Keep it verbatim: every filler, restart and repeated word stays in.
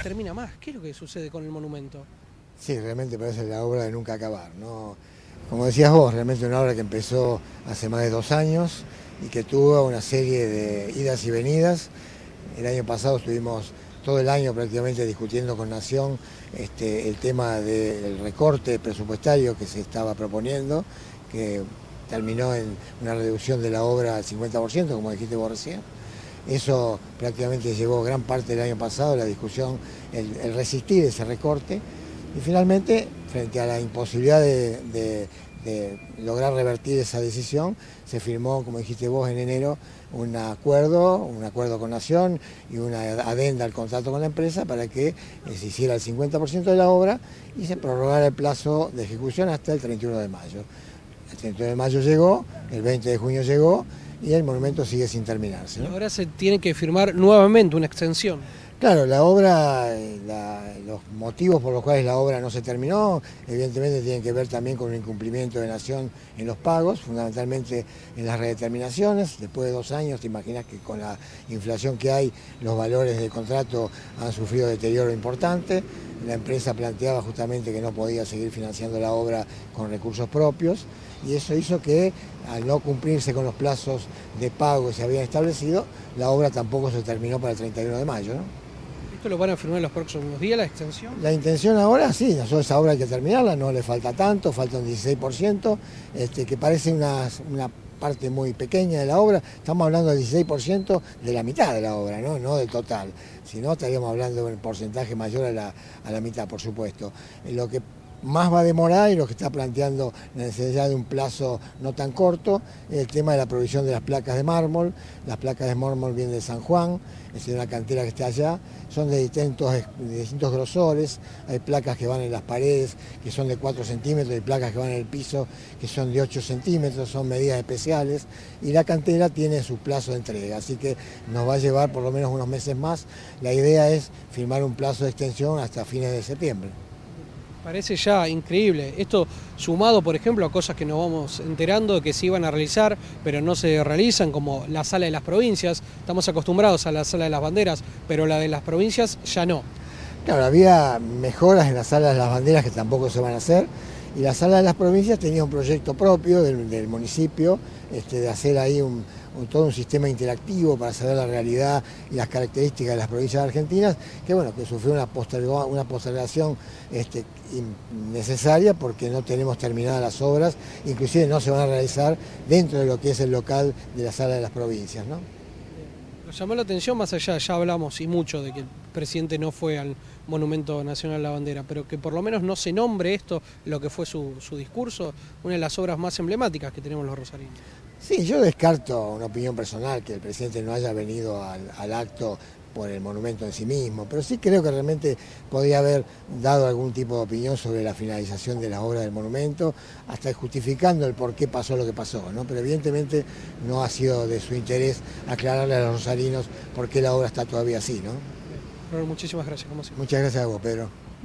termina más. ¿Qué es lo que sucede con el monumento? Sí, realmente parece la obra de nunca acabar, ¿no? Como decías vos, realmente una obra que empezó hace más de dos años y que tuvo una serie de idas y venidas. El año pasado estuvimos todo el año prácticamente discutiendo con Nación este, el tema del recorte presupuestario que se estaba proponiendo, que terminó en una reducción de la obra al cincuenta por ciento, como dijiste vos recién. Eso prácticamente llevó gran parte del año pasado la discusión, el, el resistir ese recorte. Y finalmente, frente a la imposibilidad de, de, de lograr revertir esa decisión, se firmó, como dijiste vos, en enero un acuerdo, un acuerdo con Nación y una adenda al contrato con la empresa para que se hiciera el cincuenta por ciento de la obra y se prorrogara el plazo de ejecución hasta el treinta y uno de mayo. El treinta y uno de mayo llegó, el veinte de junio llegó y el monumento sigue sin terminarse, ¿no? Ahora se tiene que firmar nuevamente una extensión. Claro, la obra, la, los motivos por los cuales la obra no se terminó, evidentemente tienen que ver también con un incumplimiento de Nación en los pagos, fundamentalmente en las redeterminaciones. Después de dos años, te imaginas que con la inflación que hay, los valores del contrato han sufrido deterioro importante. La empresa planteaba justamente que no podía seguir financiando la obra con recursos propios y eso hizo que, al no cumplirse con los plazos de pago que se habían establecido, la obra tampoco se terminó para el treinta y uno de mayo, ¿no? ¿Esto lo van a firmar en los próximos días, la extensión? La intención ahora, sí, nosotros esa obra hay que terminarla, no le falta tanto, falta un dieciséis por ciento, este, que parece una, una parte muy pequeña de la obra. Estamos hablando del dieciséis por ciento de la mitad de la obra, no, no del total. Si no, estaríamos hablando de un porcentaje mayor a la, a la mitad, por supuesto. Lo que más va a demorar y lo que está planteando la necesidad de un plazo no tan corto, el tema de la provisión de las placas de mármol. Las placas de mármol vienen de San Juan, es de una cantera que está allá, son de distintos, de distintos grosores. Hay placas que van en las paredes que son de cuatro centímetros y placas que van en el piso que son de ocho centímetros, son medidas especiales y la cantera tiene su plazo de entrega, así que nos va a llevar por lo menos unos meses más. La idea es firmar un plazo de extensión hasta fines de septiembre. Parece ya increíble. Esto sumado, por ejemplo, a cosas que nos vamos enterando de que se iban a realizar, pero no se realizan, como la sala de las provincias. Estamos acostumbrados a la sala de las banderas, pero la de las provincias ya no. Claro, había mejoras en la sala de las banderas que tampoco se van a hacer, y la sala de las provincias tenía un proyecto propio del, del municipio, este, de hacer ahí un, un, todo un sistema interactivo para saber la realidad y las características de las provincias argentinas, que bueno, que sufrió una, postergo, una postergación este, innecesaria porque no tenemos terminadas las obras, inclusive no se van a realizar dentro de lo que es el local de la sala de las provincias, ¿no? Nos llamó la atención, más allá, ya hablamos y mucho de que el presidente no fue al Monumento Nacional de la Bandera, pero que por lo menos no se nombre esto, lo que fue su, su discurso, una de las obras más emblemáticas que tenemos los rosarinos. Sí, yo descarto una opinión personal que el presidente no haya venido al, al acto por el monumento en sí mismo, pero sí creo que realmente podría haber dado algún tipo de opinión sobre la finalización de la obra del monumento, hasta justificando el por qué pasó lo que pasó, ¿no? Pero evidentemente no ha sido de su interés aclararle a los rosarinos por qué la obra está todavía así, ¿no? Pero muchísimas gracias, como siempre. Muchas gracias a vos, Pedro.